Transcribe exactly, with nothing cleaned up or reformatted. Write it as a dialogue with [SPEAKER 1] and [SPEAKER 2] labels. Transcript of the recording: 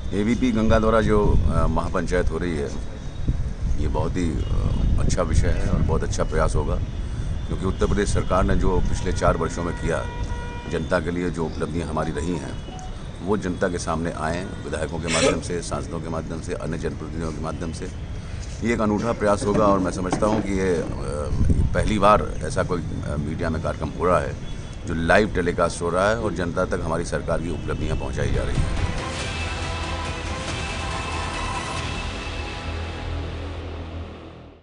[SPEAKER 1] ABP Ganga द्वारा जो महापंचायत हो रही है, ये बहुत ही अच्छा विषय है और बहुत अच्छा प्रयास होगा, क्योंकि उत्तर प्रदेश सरकार ने जो पिछले चार वर्षों में किया, जनता के लिए जो उपलब्धियां हमारी रही हैं, वो जनता के सामने आएँ, विधायकों के माध्यम से, सांसदों के माध्यम से, अन्य जनप्रतिनिधियों के माध्यम से। ये एक अनूठा प्रयास होगा और मैं समझता हूँ कि ये पहली बार ऐसा कोई मीडिया में कार्यक्रम हो रहा है जो लाइव टेलीकास्ट हो रहा है और जनता तक हमारी सरकार की उपलब्धियाँ पहुँचाई जा रही हैं।